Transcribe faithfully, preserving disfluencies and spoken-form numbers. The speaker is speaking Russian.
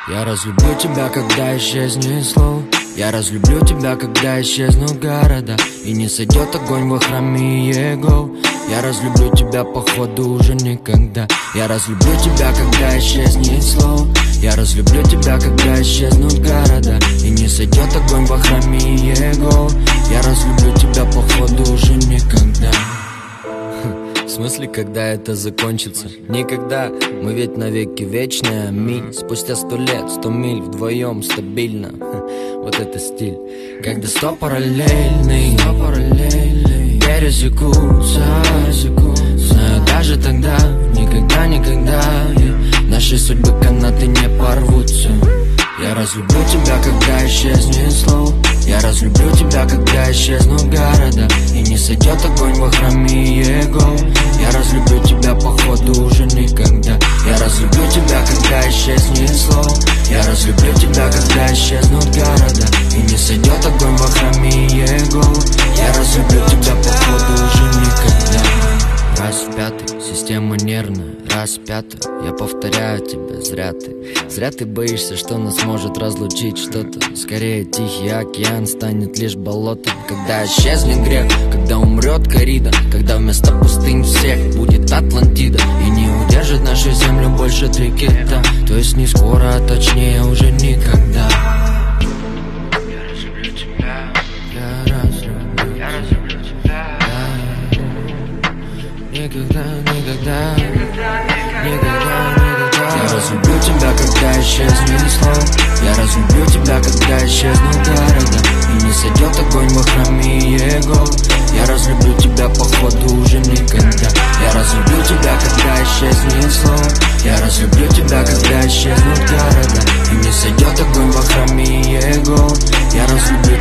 Я разлюблю тебя, когда исчезнет слов. Я разлюблю тебя, когда исчезнут города и не сойдет огонь во храме Его. Я разлюблю тебя, походу, уже никогда. Я разлюблю тебя, когда исчезнет слов. Я разлюблю тебя, когда исчезнут города и не сойдет огонь во храме Его. Я разлюблю тебя, походу, уже никогда. В смысле, когда это закончится? Никогда, мы ведь навеки вечные, аминь. Спустя сто лет, сто миль вдвоем стабильно. Вот это стиль. Когда сто параллельных пересекутся, знаю, даже тогда, никогда, никогда наши судьбы канаты не порвутся. Я разлюблю тебя, когда исчезнет слов. Я разлюблю тебя, когда исчезнут города и не сойдет огонь во храме Его. Я разлюблю тебя, походу, уже никогда. Я разлюблю тебя, когда исчезнет слов. Я разлюблю тебя, когда исчезнут города и не сойдет огонь во храме Его. Я разлюблю тебя, походу, уже никогда. Раз в пятый, система нервная, раз в пятый, я повторяю тебе, зря ты. Зря ты боишься, что нас может разлучить что-то. Скорее тихий океан станет лишь болотом. Когда исчезнет грех, когда умрет коррида, когда вместо пустынь всех будет Атлантида и не удержит нашу землю больше три кита. То есть не скоро, а точнее уже никогда. Я разлюблю тебя, я разлюблю, я разлюблю тебя. Никогда, никогда, никогда, никогда. Я разлюблю тебя, когда исчезнет слов. Я разлюблю тебя, когда исчезнут города и не сойдет огонь во храме Его. Я разлюблю тебя, походу, уже никогда. Я разлюблю тебя, когда исчезнет слов. Я разлюблю тебя, когда исчезнут города и не сойдет огонь во храме Его. Я разлюблю